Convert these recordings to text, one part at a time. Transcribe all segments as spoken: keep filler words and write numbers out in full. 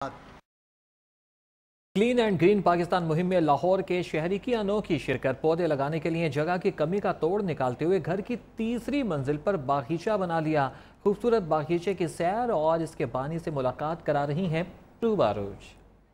Clean and green Pakistan मुहिम में लाहौर के शहरी की अनोखी शिरकत। पौधे लगाने के लिए जगह की कमी का तोड़ निकालते हुए घर की तीसरी मंजिल पर बागीचा बना लिया। खूबसूरत बागीचे की सैर और इसके बानी से मुलाकात करा रही हैं रूबा अरोज।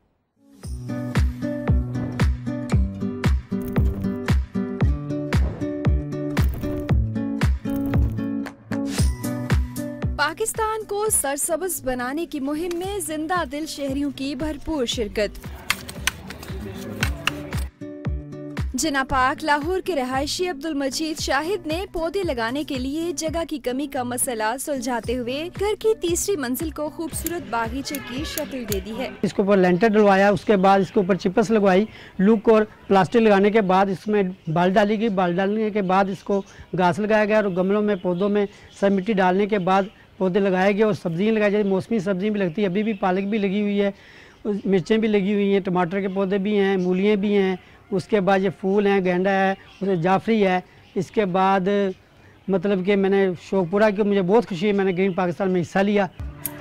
पाकिस्तान को सरसब्ज बनाने की मुहिम में जिंदा दिल शहरियों की भरपूर शिरकत। जिना पाक लाहौर के रहायशी अब्दुल मजीद शाहिद ने पौधे लगाने के लिए जगह की कमी का मसला सुलझाते हुए घर की तीसरी मंजिल को खूबसूरत बागीचे की शक्ल दे दी है। इसके ऊपर लेंटर डलवाया, उसके बाद इसके ऊपर चिपस लगवाई, लुक और प्लास्टिक लगाने के बाद इसमें बाल डाली गई। बाल डालने के बाद इसको घास लगाया गया और गमलों में पौधों में सब मिट्टी डालने के बाद पौधे लगाए गए और सब्जियाँ लगाई जाती। मौसमी सब्जी भी लगती है, अभी भी पालक भी लगी हुई है, मिर्चें भी लगी हुई हैं, टमाटर के पौधे भी हैं, मूलियाँ भी हैं। उसके बाद ये फूल हैं, गेंडा है, उसे जाफरी है। इसके बाद मतलब कि मैंने शौक पूरा कि मुझे बहुत खुशी है, मैंने ग्रीन पाकिस्तान में हिस्सा लिया।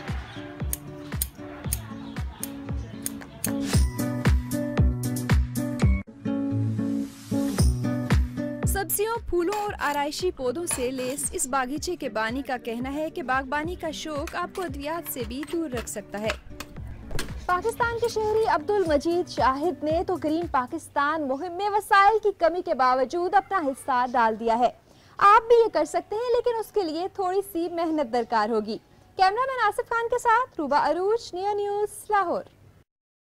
सब्जियों, फूलों और आराइशी पौधों से लेस इस बागीचे के बानी का कहना है कि बागबानी का शौक आपको अद्वियात से भी दूर रख सकता है। पाकिस्तान के शहरी अब्दुल मजीद शाहिद ने तो ग्रीन पाकिस्तान मुहिम में वसाइल की कमी के बावजूद अपना हिस्सा डाल दिया है। आप भी ये कर सकते हैं, लेकिन उसके लिए थोड़ी सी मेहनत दरकार होगी। कैमरामैन आसिफ खान के साथ रूबा अरूज, नियो न्यूज़, लाहौर।